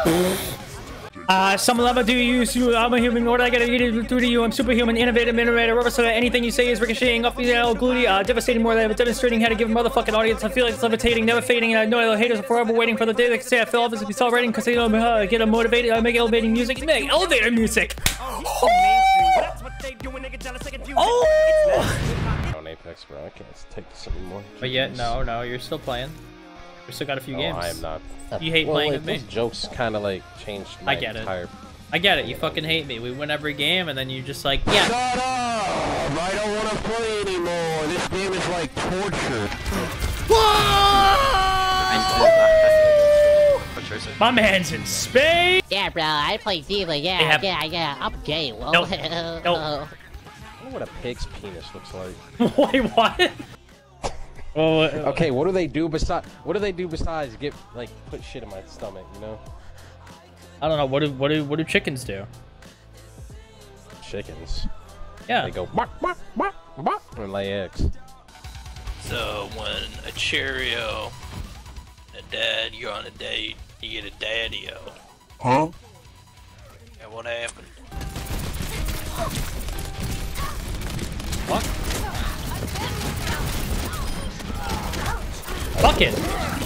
Some level do you use you? I'm a human. What do I gotta do to you? I'm superhuman, innovative, rubber, so that anything you say is ricocheting off the gluty, devastating more than demonstrating how to give a motherfucking audience. I feel like it's levitating, never fading, and I know the haters are forever waiting for the day they can say I feel obviously celebrating because they don't get them motivated. I make elevating music. Make elevator music. Oh! On Apex, bro. I can't take this anymore. But yet, no, you're still playing. We still got a few games. I am not. You hate playing with me. Those jokes kind of like changed my entire... I get it. You fucking hate me. We win every game, and then you just like, yeah. Shut up! I don't want to play anymore. This game is like torture. My man's in space. Yeah, bro. I play D.Va. Yeah. I'm gay. Whoa. Nope. I I wonder what a pig's penis looks like. Wait, what? Well, okay, what do they do besides? What do they do besides get like put shit in my stomach? You know? I don't know. What do chickens do? Chickens. Yeah. They go bark, bark, bark, bark, and lay eggs. So when a Cheerio, a dad, you're on a date, you get a daddy-o. Huh? And what happened? What? Fuck it.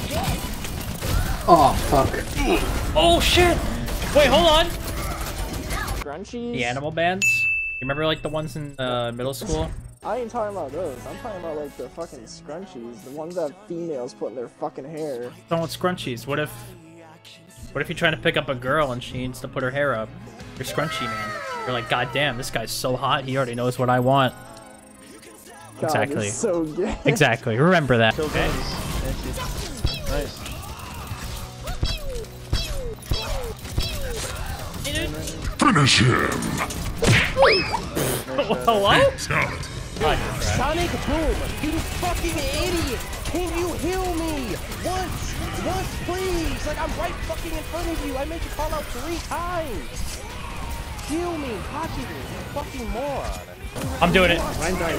Oh, fuck. Oh, shit. Wait, hold on. Scrunchies? The animal bands? You remember, like, the ones in middle school? I ain't talking about those. I'm talking about, like, the fucking scrunchies. The ones that females put in their fucking hair. Don't want scrunchies. What if you're trying to pick up a girl and she needs to put her hair up? You're scrunchy, man. You're like, God damn, this guy's so hot. He already knows what I want. God, Exactly. it's so gay. Exactly. Remember that. Okay. Nice. Finish him. Hello? Sonic Boom, you fucking idiot! Can you heal me? Once, please! Like, I'm right fucking in front of you. I made you call out 3 times. Heal me, Hachi, you fucking moron. I'm doing it.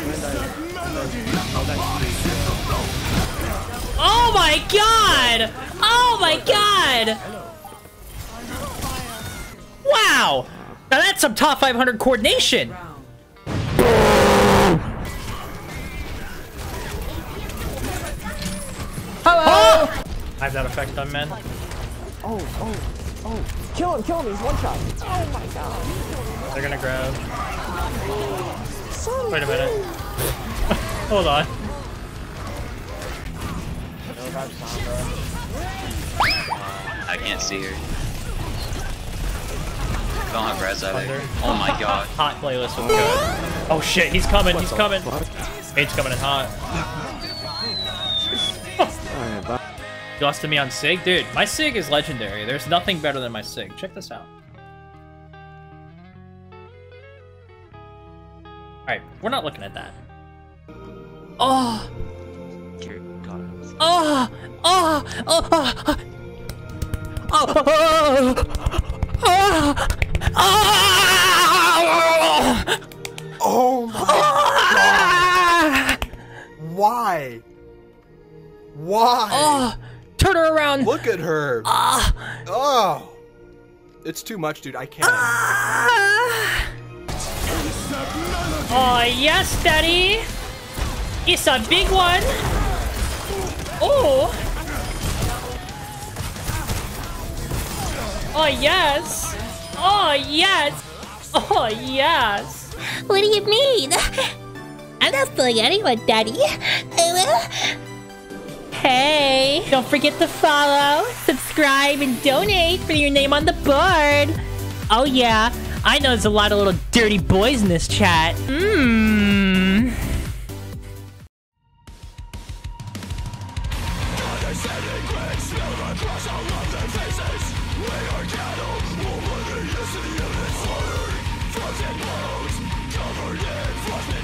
Oh my god! Oh my god! Wow! Now that's some top 500 coordination! Hello! Oh! I have that effect on men. Oh. Kill him, he's one shot. Oh my god. They're gonna grab. Wait a minute. Hold on. I can't see her. I don't have res either. Oh my god. Hot playlist was good. Oh shit, he's coming. He's coming in hot. You lost to me on Sig? Dude, my Sig is legendary. There's nothing better than my Sig. Check this out. Alright, we're not looking at that. Oh! Oh! Oh! Oh! Oh! Oh! Oh my god! Why? Why? Oh! Turn her around! Look at her! Oh! It's too much, dude. I can't. Oh, yes, Daddy! It's a big one! Oh! Oh, yes! Oh, yes! Oh, yes! What do you mean? I'm not fooling anyone, Daddy. Hey, don't forget to follow, subscribe, and donate for your name on the board. Oh, yeah. I know there's a lot of little dirty boys in this chat. Covered in flesh